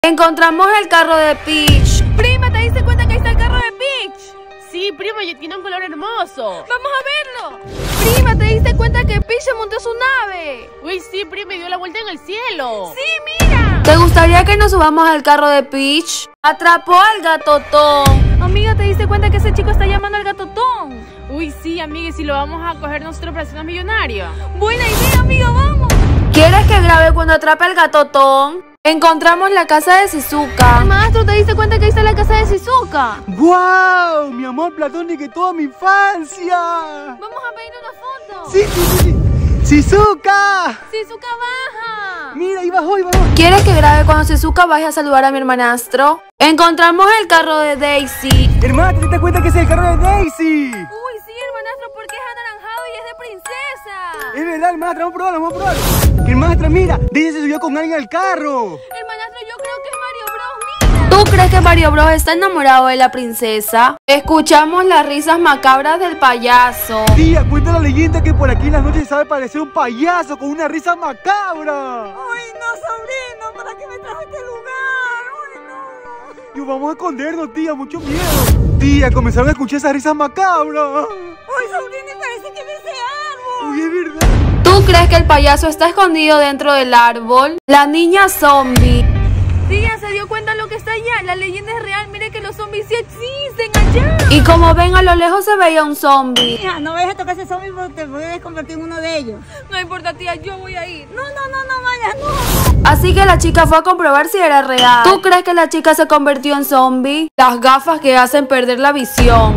Encontramos el carro de Peach. Prima, ¿te diste cuenta que ahí está el carro de Peach? Sí, prima, y tiene un color hermoso. ¡Vamos a verlo! Prima, ¿te diste cuenta que Peach se montó su nave? Uy, sí, prima, y dio la vuelta en el cielo. ¡Sí, mira! ¿Te gustaría que nos subamos al carro de Peach? Atrapó al gatotón. Amiga, ¿te diste cuenta que ese chico está llamando al gatotón? Uy, sí, amiga, y si lo vamos a coger nosotros para hacernos millonarios. Buena idea, amiga, vamos. ¿Quieres que grabe cuando atrape al gatotón? Encontramos la casa de Shizuka. Maestro, ¿te diste cuenta que ahí está la casa de Shizuka? ¡Guau! Mi amor platónico de toda mi infancia. Vamos a pedir una foto. Sí. ¡Shizuka! ¡Shizuka, baja! Mira, ahí bajó. ¿Quieres que grabe cuando Shizuka vaya a saludar a mi hermanastro? Encontramos el carro de Daisy. Hermana, ¿te diste cuenta que es el carro de Daisy? Uy, sí, hermanastro, porque es anaranjado y es de princesa. Es verdad, hermana, vamos a probarlo. Hermana, mira, Daisy se subió con alguien al carro. Hermanastro, yo creo que es Mario Bros, mira. ¿Tú crees que Mario Bros está enamorado de la princesa? Escuchamos las risas macabras del payaso. Tía, cuenta la leyenda que por aquí en las noches sabe parecer un payaso con una risa macabra. ¡Uy, no, sobrino! ¿Para qué me trajo a este lugar? ¡Uy, no! Y vamos a escondernos, tía, mucho miedo. Tía, comenzaron a escuchar esas risas macabras. ¡Uy, sobrino! Parece que es de ese árbol. Uy, es verdad. ¿Tú crees que el payaso está escondido dentro del árbol? La niña zombie. Tía, ¿se dio cuenta lo que está allá? La leyenda es real, mire que los zombies sí existen allá. Y como ven, a lo lejos se veía un zombie. Hija, no vayas a tocar ese zombie porque te puedes convertir en uno de ellos. No importa, tía, yo voy a ir. No vayas, no. Así que la chica fue a comprobar si era real. ¿Tú crees que la chica se convirtió en zombie? Las gafas que hacen perder la visión.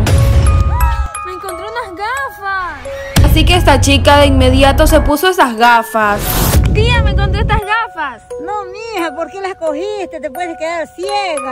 Me encontré unas gafas. Así que esta chica de inmediato se puso esas gafas. Tía, me encontré estas gafas. No, mija, ¿por qué las cogiste? Te puedes quedar ciega.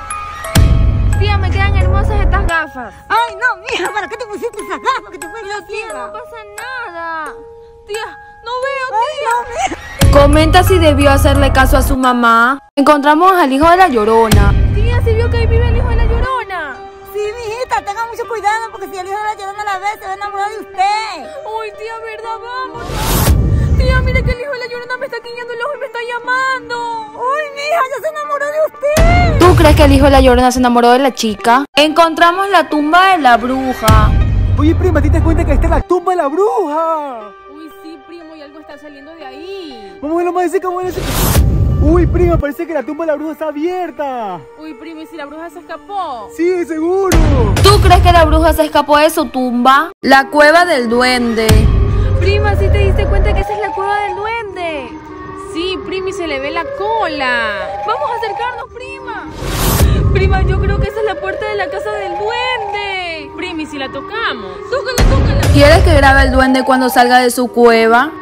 Tía, me quedan hermosas estas gafas. Ay, no, mija, ¿para qué te pusiste esas gafas que te puedes quedar Tía, ciega? no pasa nada. Tía, no veo, Ay, tía. no, mija. Comenta si debió hacerle caso a su mamá. Encontramos al hijo de la Llorona. Tía, ¿sí vio que ahí vive el hijo de la Llorona? Sí, mijita, tenga mucho cuidado porque si el hijo de la Llorona la ve, se va a enamorar de usted. Uy, tía, ¿verdad? Vamos. Tía, mire que el hijo de la Llorona me está guiñando el ojo y me está llamando. Uy, mija, ya se enamoró de usted. ¿Tú crees que el hijo de la Llorona se enamoró de la chica? Encontramos la tumba de la bruja. Oye, prima, ¿te das cuenta que ahí está la tumba de la bruja? Uy, sí, primo, y algo está saliendo de ahí. Vamos a verlo más de cerca, vamos a verlo más de cerca. Uy, prima, parece que la tumba de la bruja está abierta. Uy, primo, ¿y si la bruja se escapó? Sí, seguro. ¿Tú crees que la bruja se escapó de su tumba? La cueva del duende. Prima, ¿sí te diste cuenta que esa es la cueva del duende? Sí, primo, y se le ve la cola. Vamos a acercarnos, prima. Prima, yo creo que esa es la puerta de la casa del duende. Primo, ¿y si la tocamos? Tócala. ¿Quieres que grabe el duende cuando salga de su cueva?